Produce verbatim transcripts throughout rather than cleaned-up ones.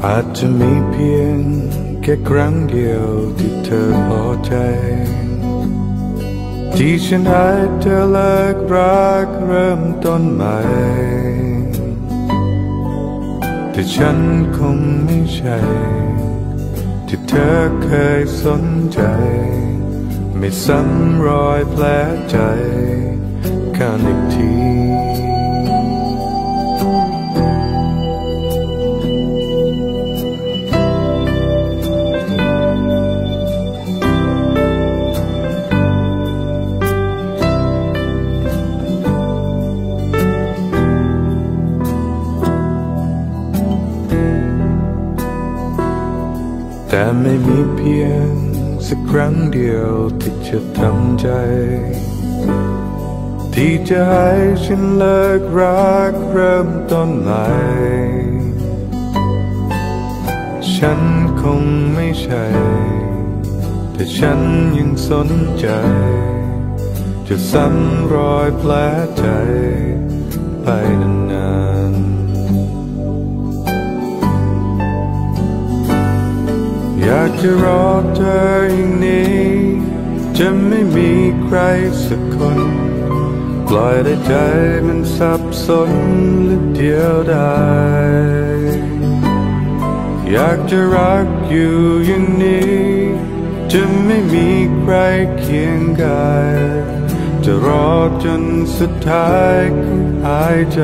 อาจจะมีเพียงแค่ครั้งเดียวที่เธอพอใจที่ฉันให้เธอเลิกรักเริ่มต้นใหม่แต่ฉันคงไม่ใช่ที่เธอเคยสนใจไม่ซ้ำรอยแผลใจกันอีกทีแต่ไม่มีเพียงสักครั้งเดียวที่จะทำใจที่จะให้ฉันเลิกรักเริ่มต้นใหม่ฉันคงไม่ใช่แต่ฉันยังสนใจจะซ้ำรอยแผลใจไปนานๆอยากจะรอเธออย่างนี้จะไม่มีใครสักคนปล่อยได้ใจมันสับสนและเดียวดายอยากจะรักอยู่อย่างนี้จะไม่มีใครเคียงกายจะรอจนสุดท้ายของหายใจ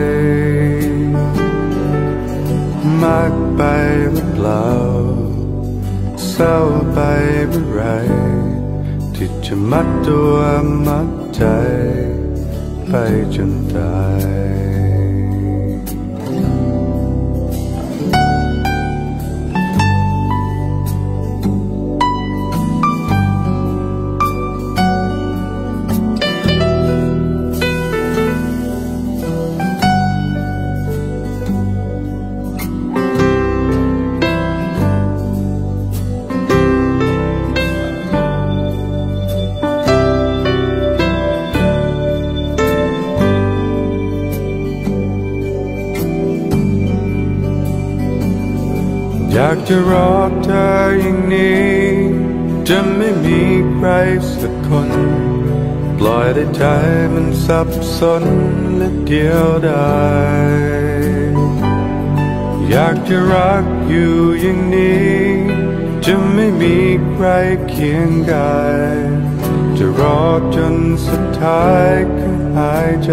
มากไปหรือเปล่าเศร้าไปเมื่อไรที่จะมัดตัวมัดใจไปจนตายอยากจะรอเธออย่างนี้จะไม่มีใครสักคนปล่อยได้ใจมันสับสนและเดียวดายอยากจะรักอยู่อย่างนี้จะไม่มีใครเคียงกายจะรอจนสุดท้ายคือหายใจ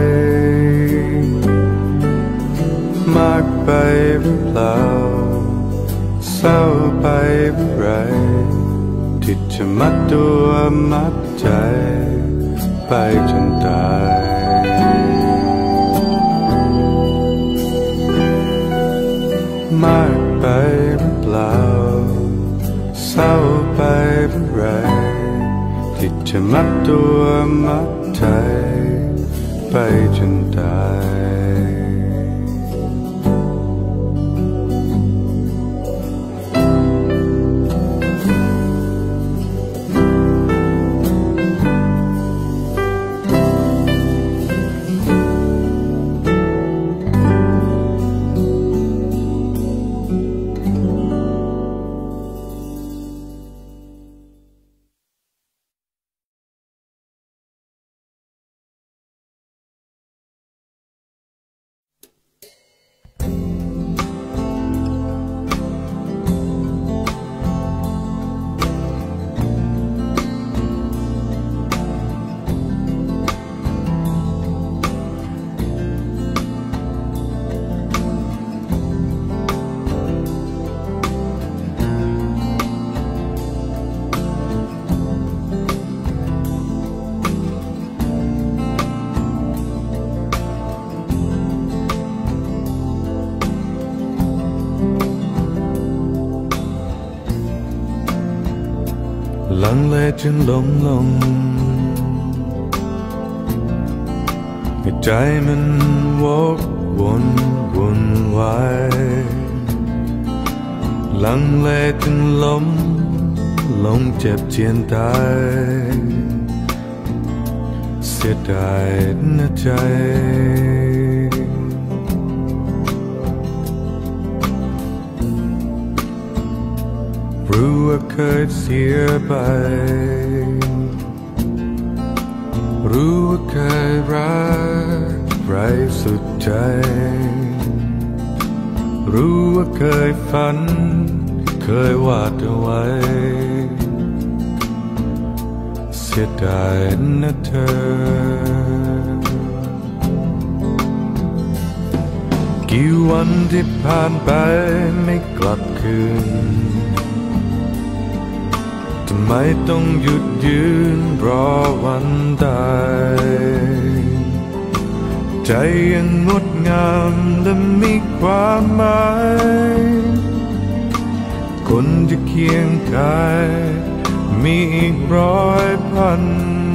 มากไปหรือเปล่าเศร้าไปเมื่อไรที่จะมัดตัวมัดใจไปจนตายมากไปหรือเปล่าเศร้าไปเมื่อไรที่จะมัดตัวมัดใจไปจนตายลังเลจนล้มลงให้ใจมันวกวนวุ่นวายลังเลจนล้มลงเจ็บเจียนตายเสียดายนะใจรู้ว่าเคยเสียไปรู้ว่าเคยรักไร้สุดใจรู้ว่าเคยฝันเคยวาดเอาไว้เสียดายนะเธอกี่วันที่ผ่านไปไม่กลับคืนทำไมต้องหยุดยืนรอวันตายใจยังงดงามและมีความหมายคนจะเคียงกายมีอีกร้อยพัน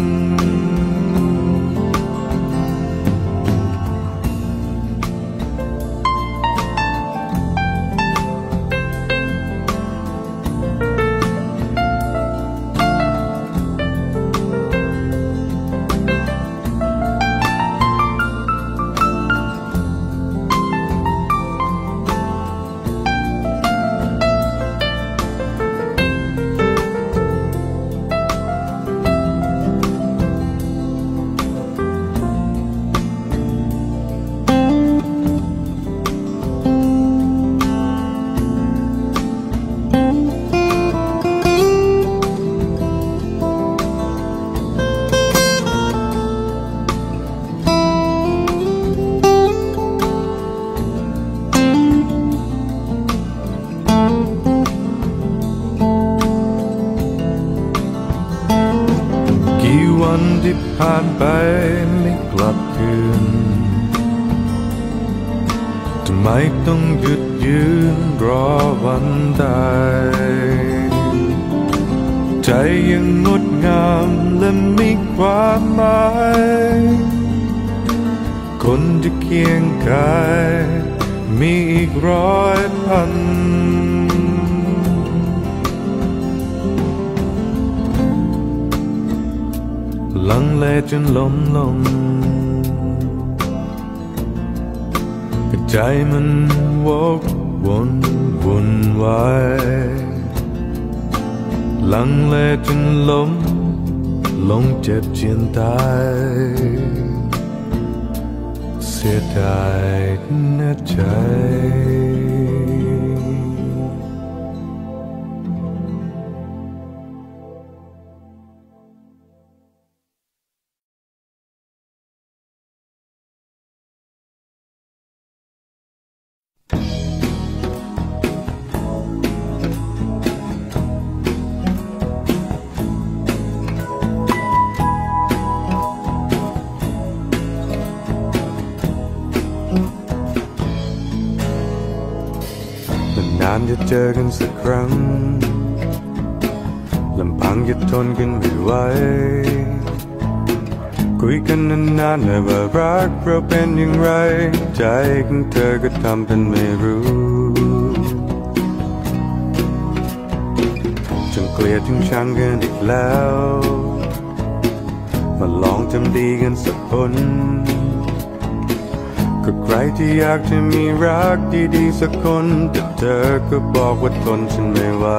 วันที่ผ่านไปไม่กลับคืนทำไมต้องหยุดยืนรอวันตายใจยังงดงามและมีความหมายคนจะเคียงกายมีอีกร้อยพันลังเลจนล้มลงใจมันวกวนวุ่นวายลังเลจนล้มลงเจ็บเจียนตายเสียดายนะใจนานจะเจอกันสักครั้งลำพังจะทนกันไม่ไหวคุยกันนานๆเลยว่ารักเราเป็นอย่างไรใจของเธอก็ทำเป็นไม่รู้จนเกลียดถึงชังกันอีกแล้วมาลองทำดีกันสักคนก็ใครที่อยากจะมีรักดีๆสักคนแต่เธอก็บอกว่าทนฉันไม่ไหว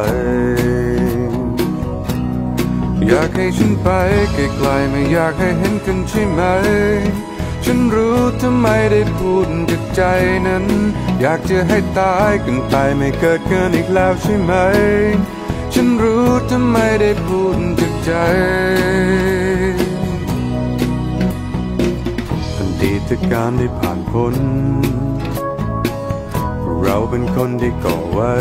อยากให้ฉันไปไกลๆไม่อยากให้เห็นกันใช่ไหมฉันรู้ทำไมได้พูดจากใจนั้นอยากจะให้ตายกันไปไม่เกิดกันอีกแล้วใช่ไหมฉันรู้ทำไมได้พูดจากใจดีตการได้ผ่านพ้นเราเป็นคนที่ก่อไว้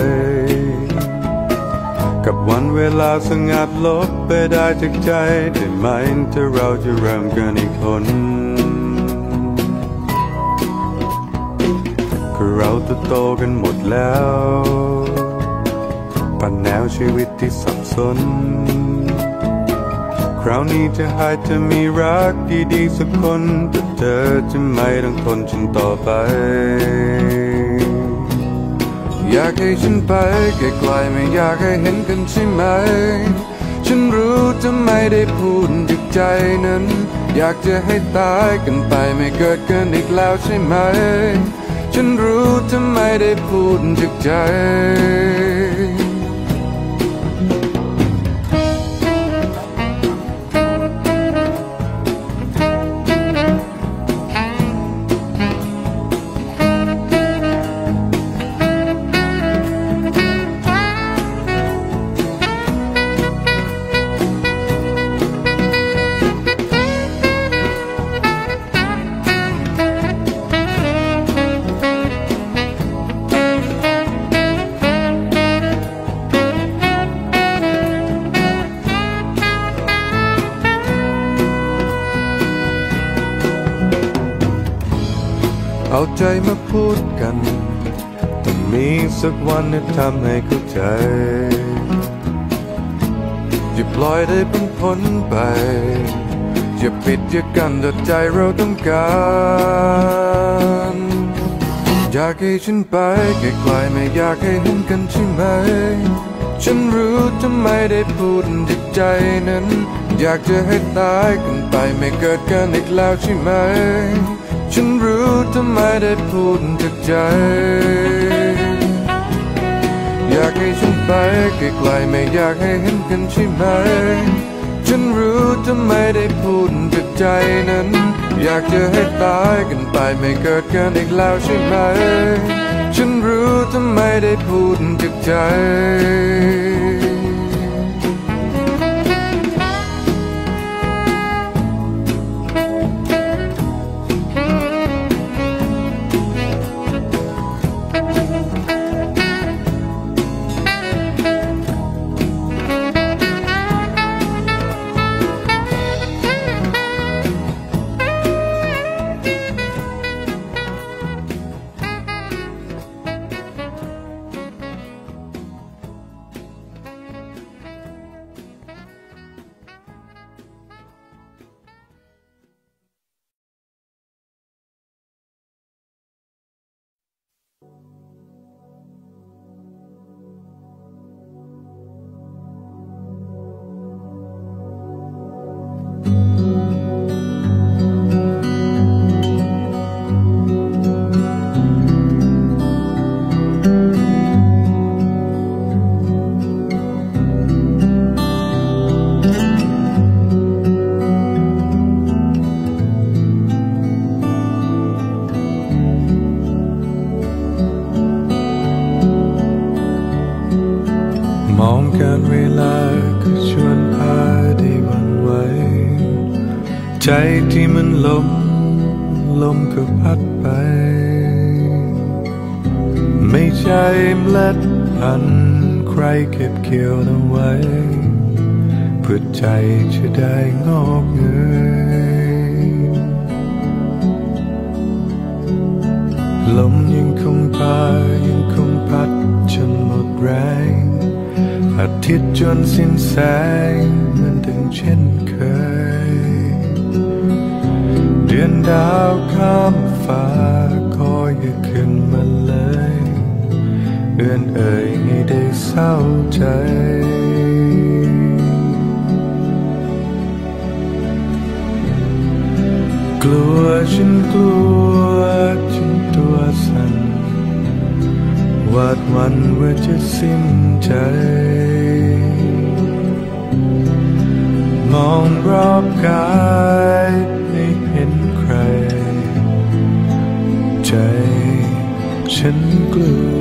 กับวันเวลาสงัดลบไปได้จากใจได้ไหมถ้าเราจะเริ่มกันอีกคนคือเราโตกันหมดแล้วผ่านแนวชีวิตที่สับสนคราวนี้จะหายจะมีรักดีๆสักคนแต่เธอจะไม่ต้องทนฉันต่อไปอยากให้ฉันไปไกลๆไม่อยากให้เห็นกันใช่ไหมฉันรู้จะไม่ได้พูดจากใจนั้นอยากจะให้ตายกันไปไม่เกิดกันอีกแล้วใช่ไหมฉันรู้จะไม่ได้พูดจากใจเอาใจมาพูดกันต้องมีสักวันที่ทำให้เข้าใจอย่าปล่อยได้พ้นพ้นไปอย่าปิดอย่ากันแต่ใจเราต้องการอยากให้ฉันไปไกลๆไม่อยากให้เห็นกันใช่ไหมฉันรู้ทำไมได้พูดจากใจนั้นอยากจะให้ตายกันไปไม่เกิดกันอีกแล้วใช่ไหมฉันรู้ทำไมได้พูดจากใจอยากให้ฉันไปไกลๆไม่อยากให้เห็นกันใช่ไหมฉันรู้ทำไมได้พูดจากใจนั้นอยากจะให้ตายกันไปไม่เกิดกันอีกแล้วใช่ไหมฉันรู้ทำไมได้พูดจากใจมองการเวลาก็ชวนพาได้หวั่นไหวใจที่มันลมลมก็พัดไปไม่ใช่เมล็ดพันธุ์ใครเก็บเกี่ยวเอาไว้เพื่อใจจะได้งอกเงยลมยังคงพายังคงพัดจนหมดแรงอาทิตย์จนสิ้นแสงมันดังเช่นเคยเดือนดาวข้ามฟ้าคอยอย่าขึ้นมาเลยเอื้อนเอ่ยให้ได้เศร้าใจกลัวฉันกลัวจนตัวสั่นวาดหวั่นว่าจะสิ้นใจมองรอบกายไม่เห็นใครใจฉันกลัว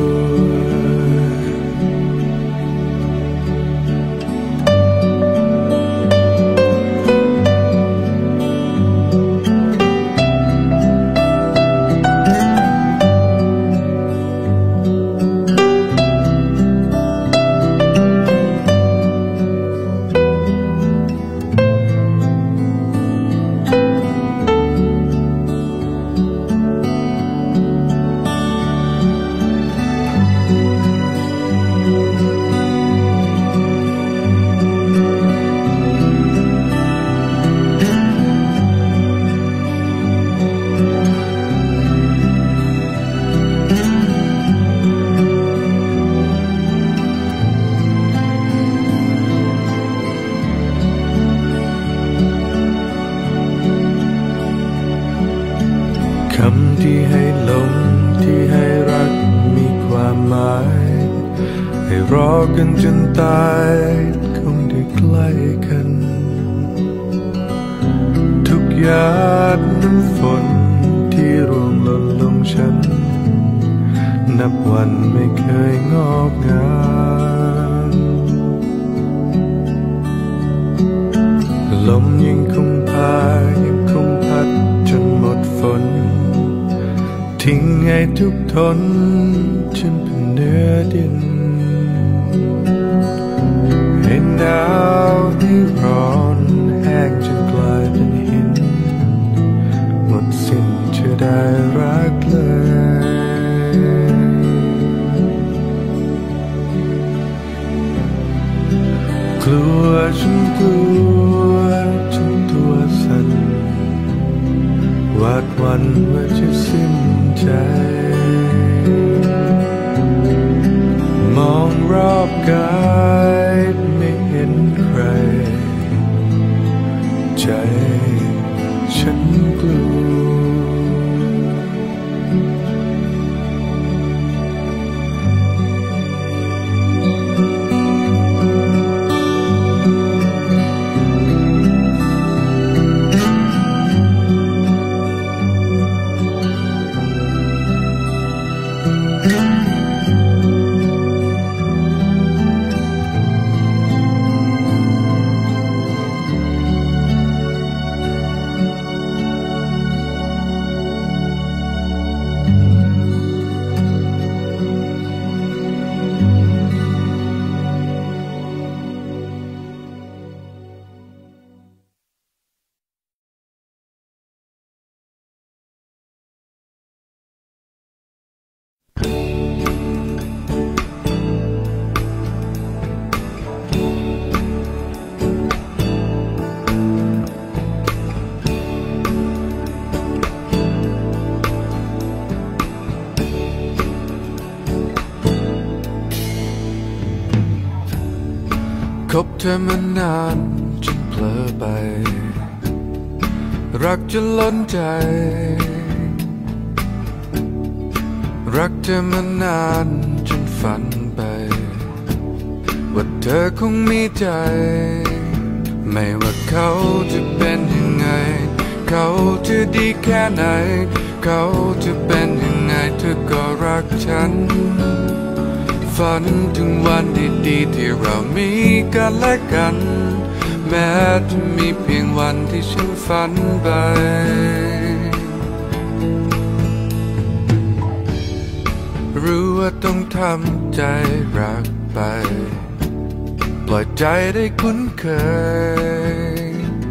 คำที่ให้ลมที่ให้รักมีความหมายให้รอกันจนตายคงได้ใกล้กันทุกหยาดน้ำฝนที่ร่วงหล่นลงฉันนับวันไม่เคยงอกงามลมยังคงพายังคงพัดจนหมดฝนทิ้งให้ทุกทนฉันเป็นเนื้อดินให้หนาวให้ร้อนแห้งจนกลายเป็นหินหมดสิ้นจะได้รักดหวั่นว่าจะสิ้นใจมองรอบกายไม่เห็นใครใจฉันกลัวคบเธอมานานจนเผลอไปรักจนล้นใจรักเธอมานานจนฝันไปว่าเธอคงมีใจไม่ว่าเขาจะเป็นยังไงเขาจะดีแค่ไหนเขาจะเป็นยังไงเธอก็รักฉันฝันถึงวันดีๆที่เรามีกันและกันแม้จะมีเพียงวันที่ฉันฝันไปรู้ว่าต้องทำใจรักไปปล่อยใจได้คุ้นเคย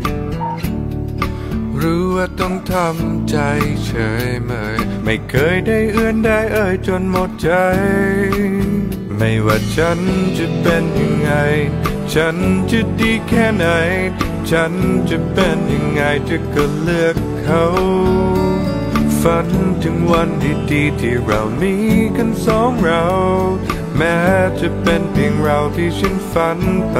รู้ว่าต้องทำใจเฉยเมยไม่เคยได้เอื้อนได้เอ่ยจนหมดใจไม่ว่าฉันจะเป็นยังไงฉันจะดีแค่ไหนฉันจะเป็นยังไงเธอก็เลือกเขาฝันถึงวันดีๆที่เรามีกันสองเราแม้จะเป็นเพียงเราที่ฉันฝันไป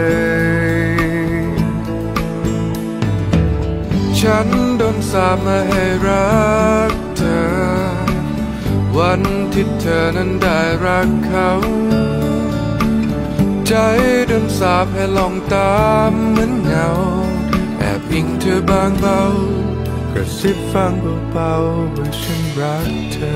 ฉันโดนสาปมาให้รักเธอวันที่เธอนั้นได้รักเขาใจโดนสาปให้ลองตามเหมือนเงาแอบอิงเธอบางเบากระซิบฟังเบาๆว่าฉันรักเธอ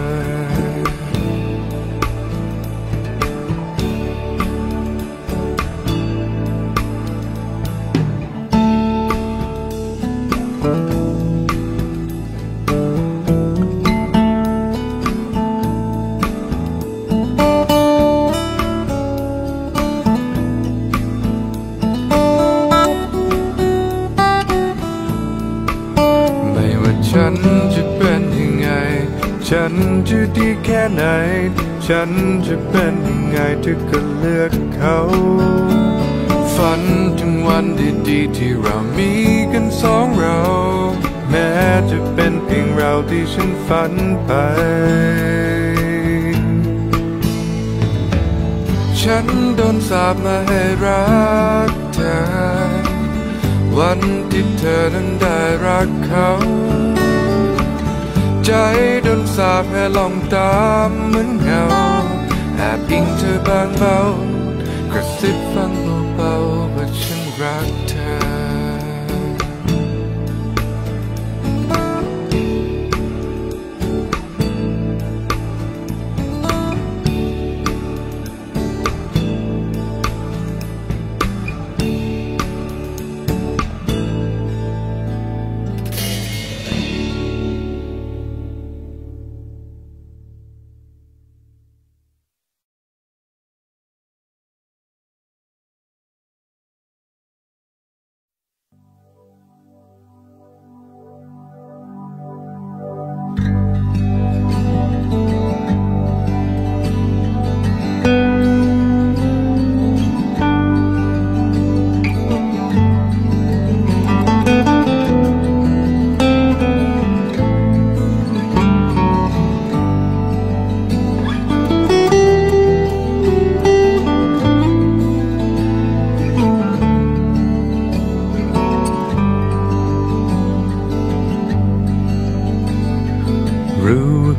ฉันจะเป็นยังไงฉันจะดีแค่ไหนฉันจะเป็นยังไงเธอก็เลือกเขาฝันถึงวันดีๆที่เรามีกันสองเราแม้จะเป็นเพียงเราที่ฉันฝันไปฉันโดนสาปมาให้รักเธอวันที่เธอนั้นได้รักเขาใจโดนสาปให้ลองตามเหมือนเงาแอบอิงเธอบางเบากระซิบฟังเบาๆว่าฉันรักเธอ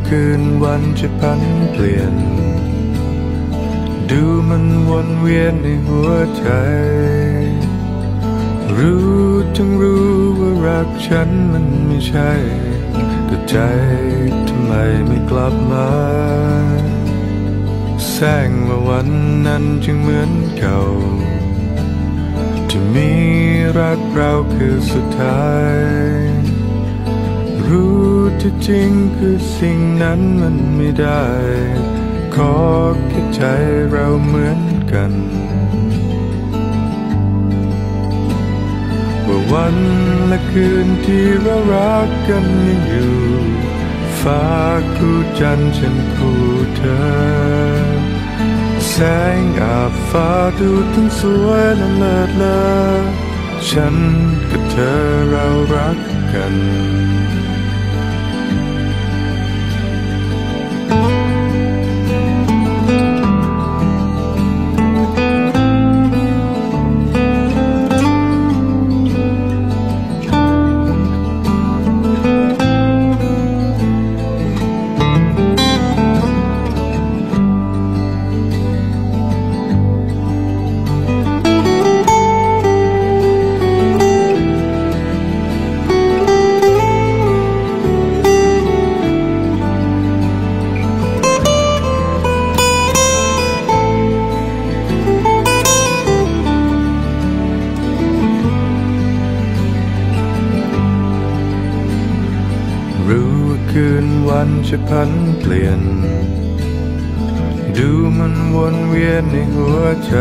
คืนวันจะพันเปลี่ยนดูมันวนเวียนในหัวใจรู้ทั้งรู้ว่ารักฉันมันไม่ใช่แต่ใจทำไมไม่กลับมาแสงว่าวันนั้นจึงเหมือนเก่าที่มีรักเราคือสุดท้ายรู้ที่จริงคือสิ่งนั้นมันไม่ได้ขอแค่ใจเราเหมือนกันว่าวันและคืนที่เรารักกันยังอยู่ฟ้าคู่จันทร์ฉันคู่เธอแสงอาบฟ้าดูทั้งสวยและเลิศเลอฉันกับเธอเรารักกันคืนวันจะพันเปลี่ยนดูมันวนเวียนในหัวใจ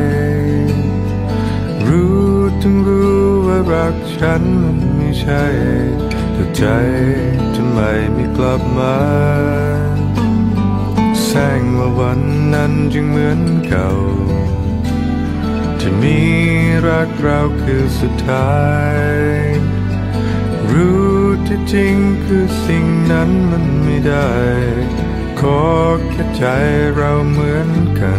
รู้ทั้งรู้ว่ารักฉันมันไม่ใช่แต่ใจทำไมไม่กลับมาแสงว่าวันนั้นจึงเหมือนเก่าที่มีรักเราคือสุดท้ายรู้ที่จริงคือสิ่งนั้นมันไม่ได้ขอแค่ใจเราเหมือนกัน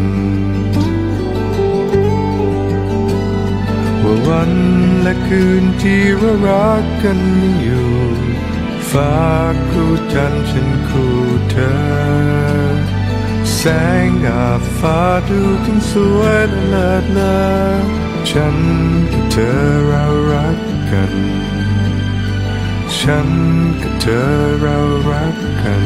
ว่าวันและคืนที่เรารักกันยังอยู่ฟ้าคู่จันทร์ฉันคู่เธอแสงอาบฟ้าดูทั้งสวยและเลิศเลอฉันกับเธอเรารักกันฉันกับเธอเรารักกัน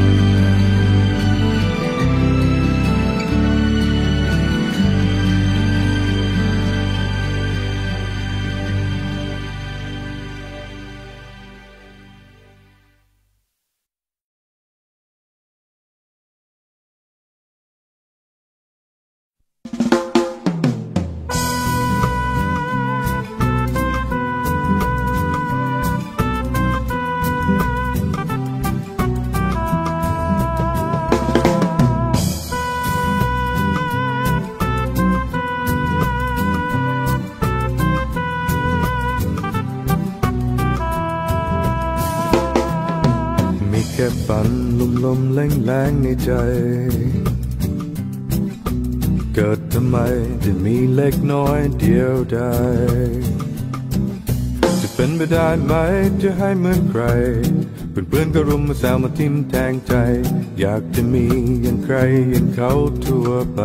แค่ฝันลมลมแรงแรงในใจเกิดทำไมจะมีเล็กน้อยเดียวได้จะเป็นไปได้ไหมจะให้เหมือนใครเพื่อนเพื่อนก็รุมมาแซวมาทิ่มแทงใจอยากจะมีอย่างใครเห็นเขาทั่วไป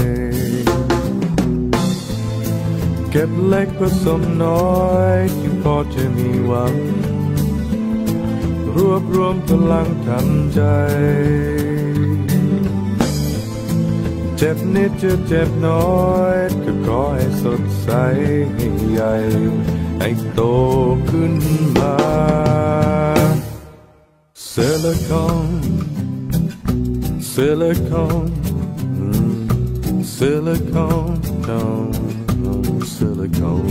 เก็บเล็กผสมน้อยจึงพอจะมีหวังรวบรวมพลังทำใจเจ็บนิดจะเจ็บน้อยก็ขอให้สดใสให้ใหญ่ให้โตขึ้นมาซิลิคอนซิลิคอนซิลิคอนซิลิคอน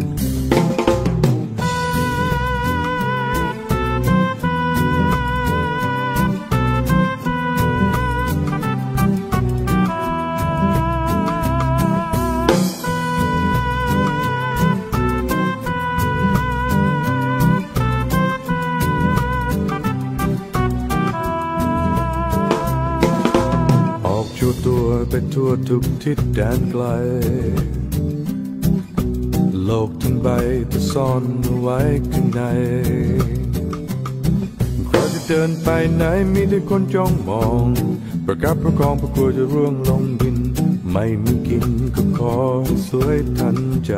ชั่วตัวไปทั่วทุกทิศแดนไกลโลกทั้งใบจะซ่อนเอาไว้ข้างในใครจะเดินไปไหนมีแต่คนจ้องมองประกับประคองประกลัวจะร่วงลงดินไม่มีกินก็ขอสวยทันใจ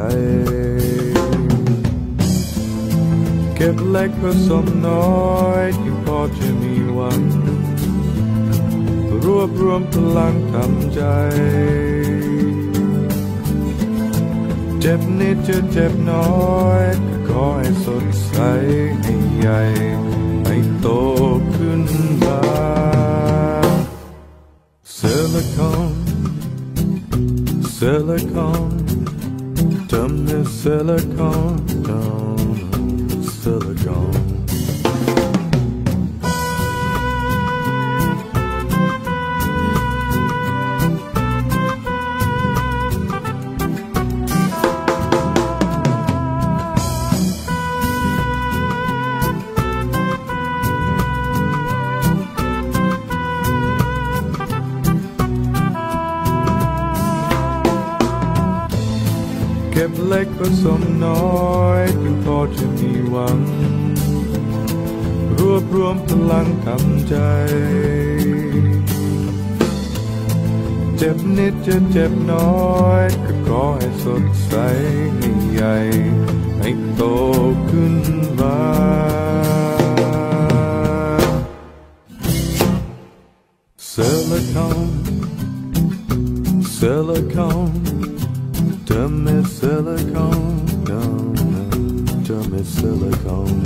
เก็บเล็กผสมน้อยที่พอจะมีหวังรวบรวมพลังทำใจเจ็บนิดจะเจ็บน้อยก็ขอให้สดใสให้ใหญ่ให้โตขึ้นมาซิลิคอนซิลิคอนทำให้ซิลิคอนซิลิคอนเก็บเล็กผสมน้อยเพียงพอจะมีหวังรวบรวมพลังทำใจเจ็บนิดจะเจ็บน้อยก็ขอให้สดใสให้ใหญ่ให้โตขึ้นมาซิลิคอนซิลิคอนDumb as silicone, dumb, dumb as silicone,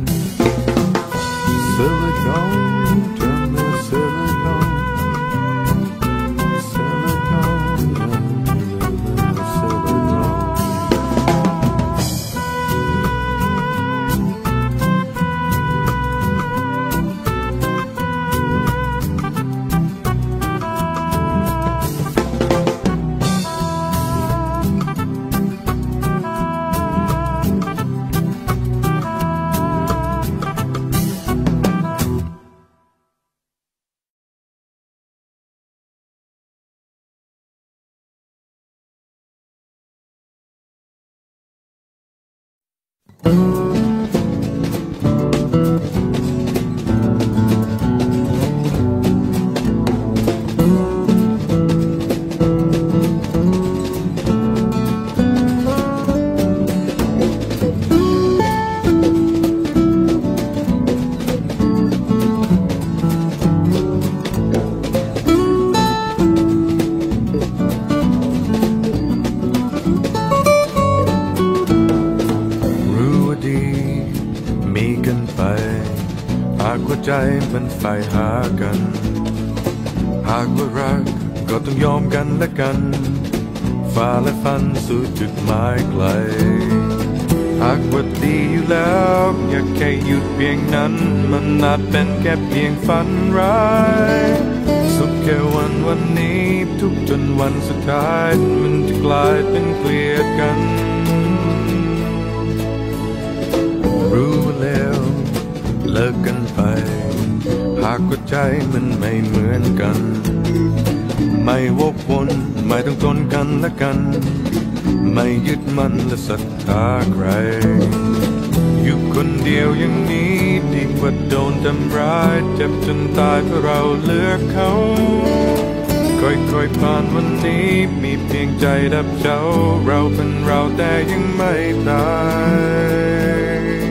silicone, dumb as silicone, silicone, dumb as silicone. หากว่าใจมันใฝ่หากันหากว่ารักก็ต้องยอมกันและกันฝ่าและฟันสู่จุดหมายไกลหากว่าดีอยู่แล้วอยากแค่หยุดเพียงนั้นมันอาจเป็นแค่เพียงฝันร้ายสุขแค่วันวันนี้ทุกจนวันสุดท้ายมันจะกลายเป็นเกลียดกันรู้แล้วเลิกกันไปหากว่าใจมันไม่เหมือนกันไม่วกวนไม่ต้องทนกันและกันไม่ยึดมั่นและศรัทธาใครอยู่คนเดียวอย่างนี้ดีกว่าโดนทำร้ายเจ็บจนตายเพราะเราเลือกเขาค่อยๆผ่านวันนี้มีเพียงใจดับเจ้าเราเป็นเราแต่ยังไม่ตาย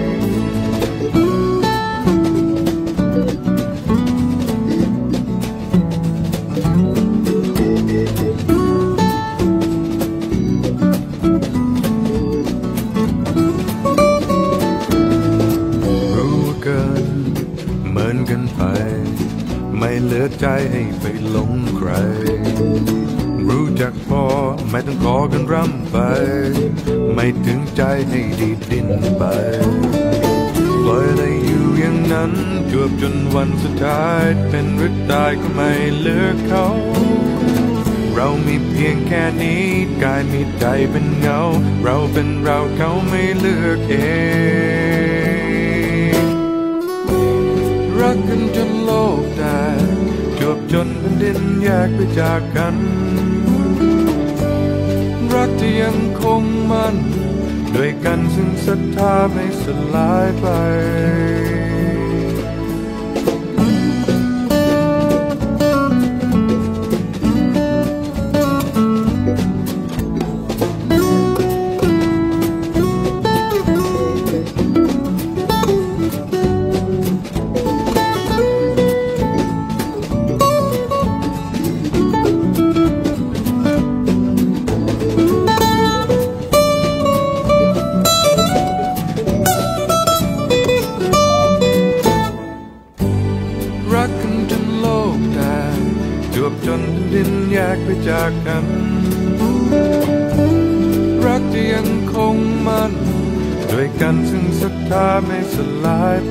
กันไปไม่เหลือใจให้ไปหลงใครรู้จักพอไม่ต้องขอกันร่ำไปไม่ถึงใจให้ดีดดิ้นไปปล่อยได้อยู่อย่างนั้นจวบจนวันสุดท้ายเป็นหรือตายก็ไม่เลือกเขาเรามีเพียงแค่นี้กายมีใจเป็นเงาเราเป็นเราเขาไม่เลือกเองรักกันจนโลกแตกจวบจนแผ่นดินแยกไปจากกันรักที่ยังคงมั่นด้วยกันซึ่งศรัทธาไม่สลายไปวันดินแยกไปจากกันรักจะยังคงมันด้วยกันซึ่งศรัทธาไม่สลายไป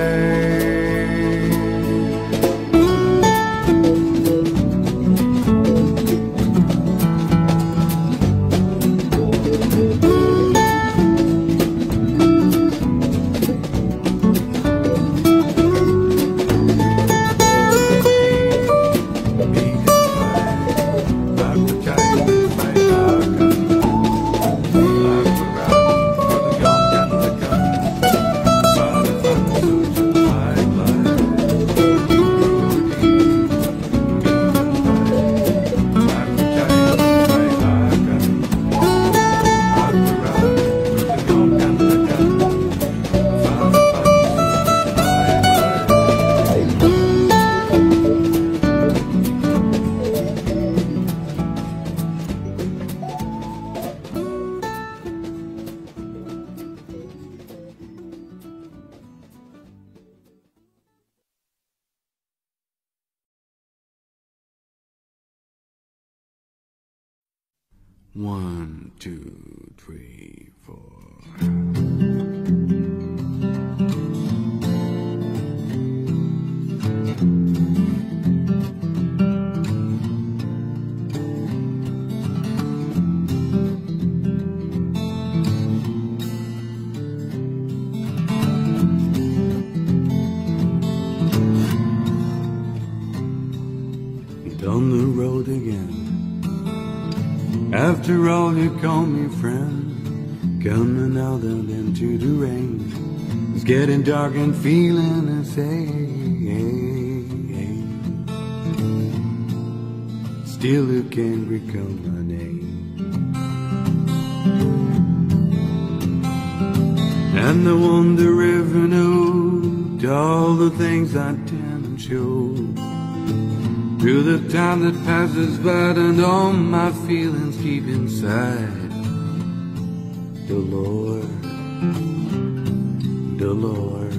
One, two, three, four. On the road again. After all, you call me friend. Coming out and into the rain. It's getting dark and feeling the same. Still, you can't recall my name. And I wonder if you know all the things I tend to show. Through the time that passes by and all my feelings keep inside. The Lord, the Lord.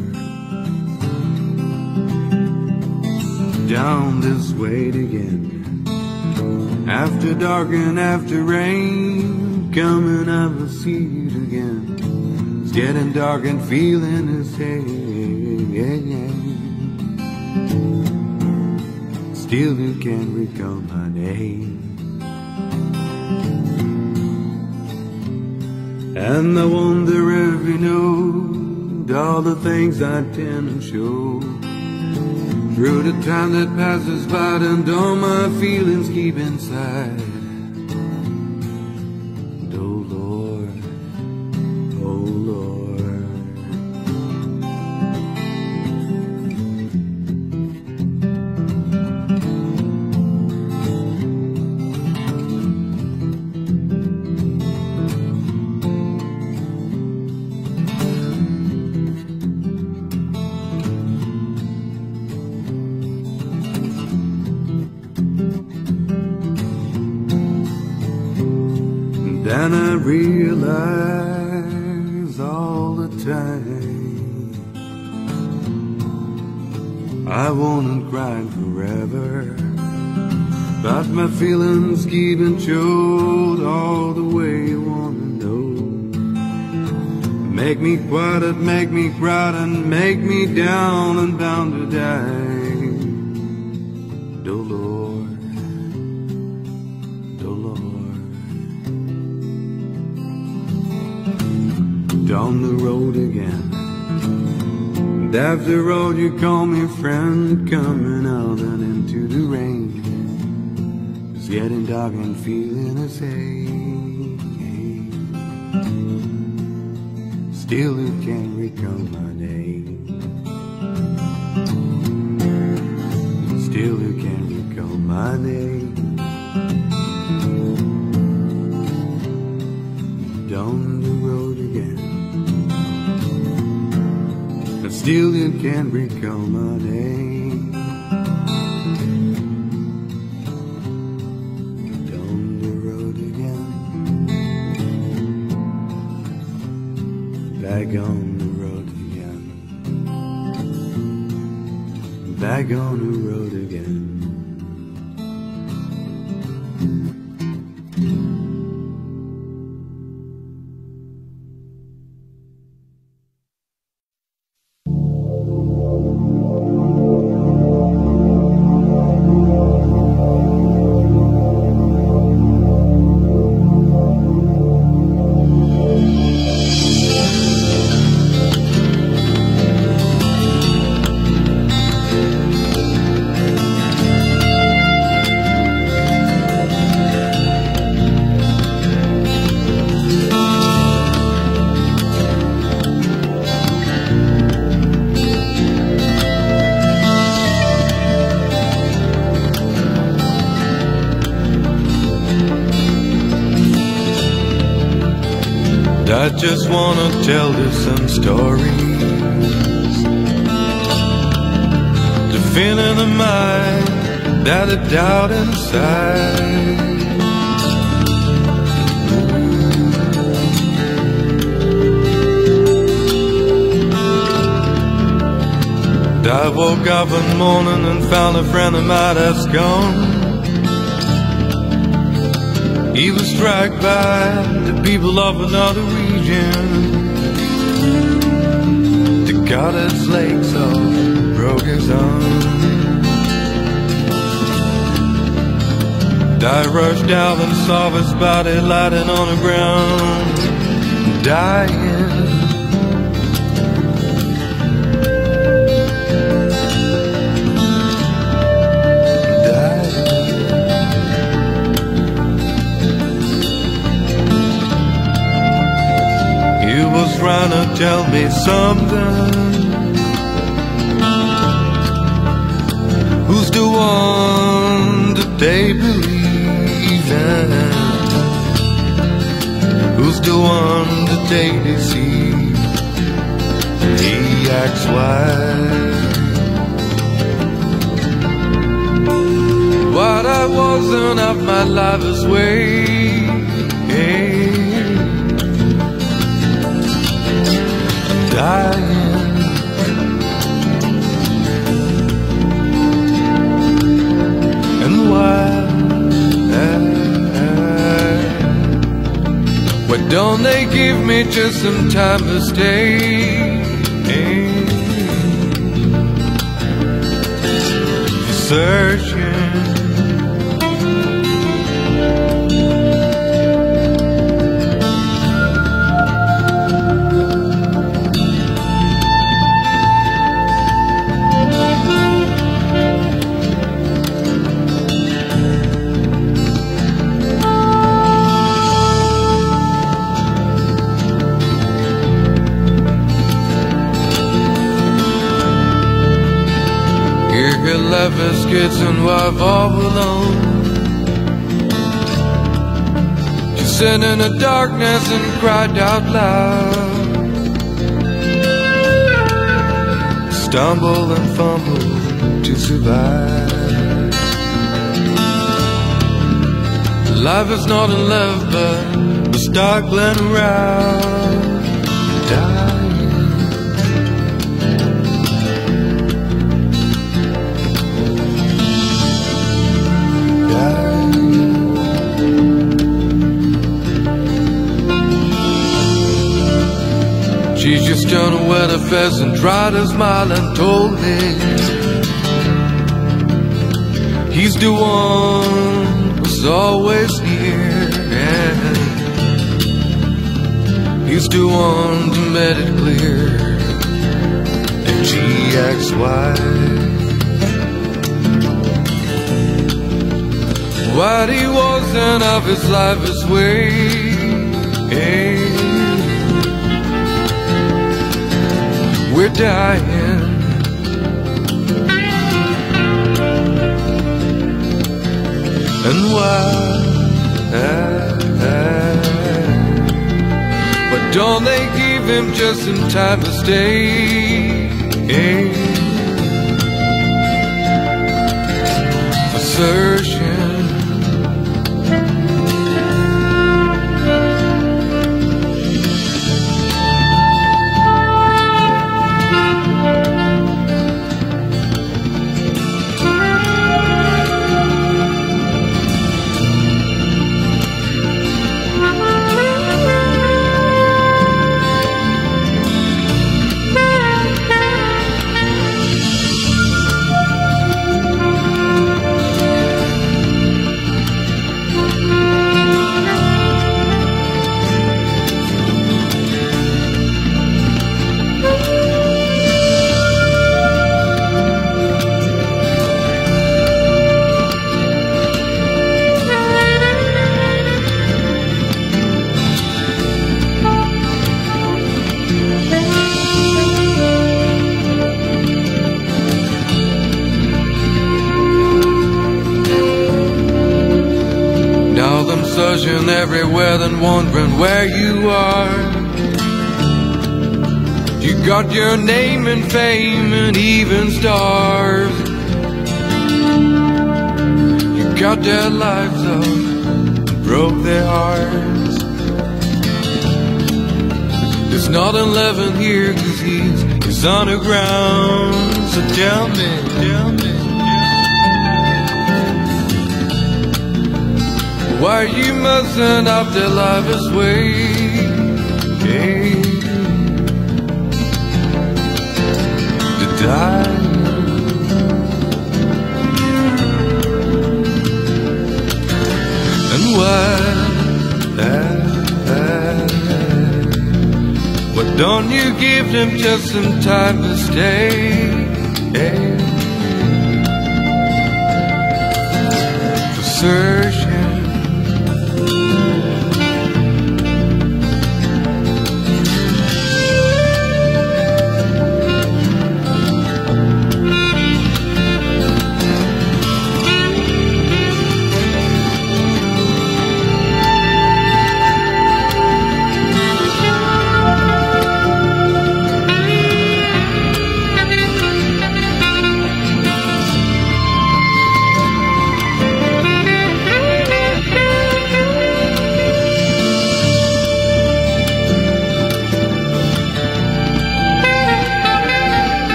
Down this way again. After dark and after rain, coming I will see it again. It's getting dark and feeling the same. Still you can't recall my name. And I wonder if you know all the things I tend to show. Through the time that passes by and all my feelings keep inside. Oh Lord, oh Lord. And I realize all the time I wanna cry forever, but my feelings keep and showed all the way you wanna know. Make me quiet, make me cry, and make me down and bound to die. Oh Lord, oh Lord. On the road again. And after all, you call me friend, coming out and into the rain. It's getting dark and feeling the same. Still you can't recall my name. Still you can't recall my name. Down the road again. Still you can't recall my name. Down the road again. Back on the road again. Back on the road again. I just wanna tell you some stories to fill in the mind that I doubt inside. I woke up one morning and found a friend of mine that's gone. He was struck by the people of another region. They cut his legs off, broke his arm. I rushed out and saw his body lying on the ground, dying. Trying to tell me something. Who's the one that they believe in? Who's the one that they deceive? He asks why. What I wasn't of my life this way. Dying. And why? Why don't they give me just some time to stay? Searching. He left his kids and wife all alone. She sat in the darkness and cried out loud. Stumbled and fumbled to survive. Life is not in love but a startling around. Dying. She just turned away her face and tried to smile and told me he's the one who's always near, and he's the one who made it clear. And she asks why. What he wasn't of his life this way. We're dying. And why? But don't they give him just some time to stay? For searching. Searching everywhere, then wondering where you are. You got your name and fame and even stars. You got their lives up and broke their hearts. There's not eleven here cause he's, he's underground. So tell me, tell me, why you mustn't up their life this way? Hey. To die. And why? Why don't you give them just some time to stay? Hey. For certain